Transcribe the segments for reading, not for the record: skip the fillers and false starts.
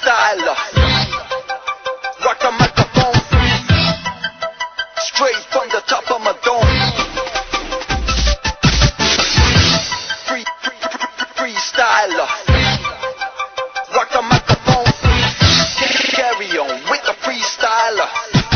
freestyler. Rock the microphone, straight from the top of my dome. Freestyler. Rock the microphone, carry on with the freestyler.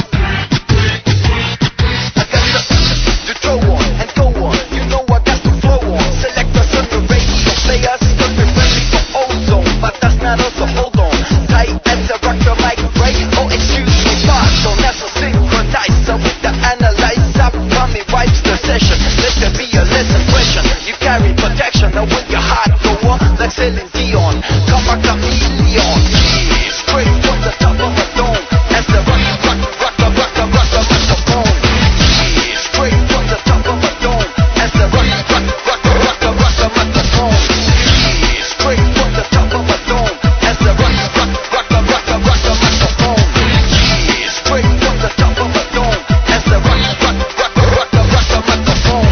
I got to throw on and go on. You know I got to flow on. Select us on the radio, play us, cause we're ready for ozone. But that's not us, so hold on. Tight as a rock the mic break. Oh, excuse me, pardon, that's a synchronizer with the analyzer. Mommy wipes the session. Let there be a lesson question. You carry protection, now with your heart go on like Celine Dion. Come a chameleon. Straight from the top of the dome. As the rock the microphone. Straight from the top of the dome. As the rock the microphone. Straight from the top of the dome. As the rock the microphone. Straight from the top of the dome. As the rock the microphone.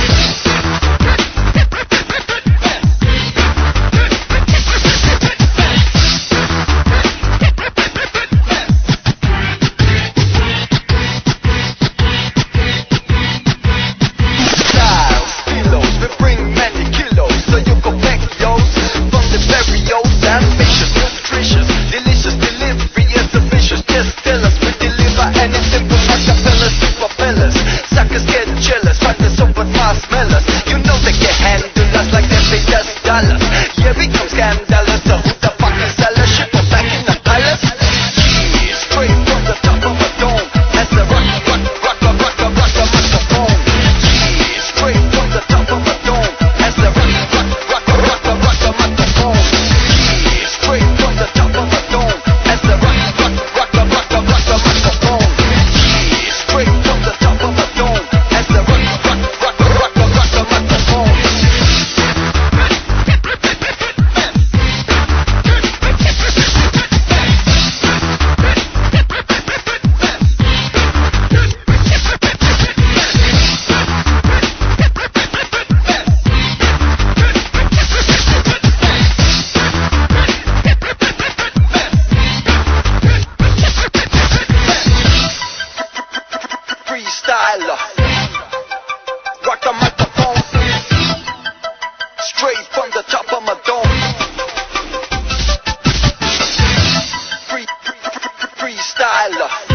Yeah, we come scandalous, so who the fuck is selling shit from back in the palace? Straight from the top of a dome, as the rock the microphone. Straight from the top of a dome, as the rock the microphone. Straight from the top of a dome, as the rock the microphone. Straight from the top of a dome, as the rock the microphone. Freestyler. Rock the microphone, straight from the top of my dome. Freestyler.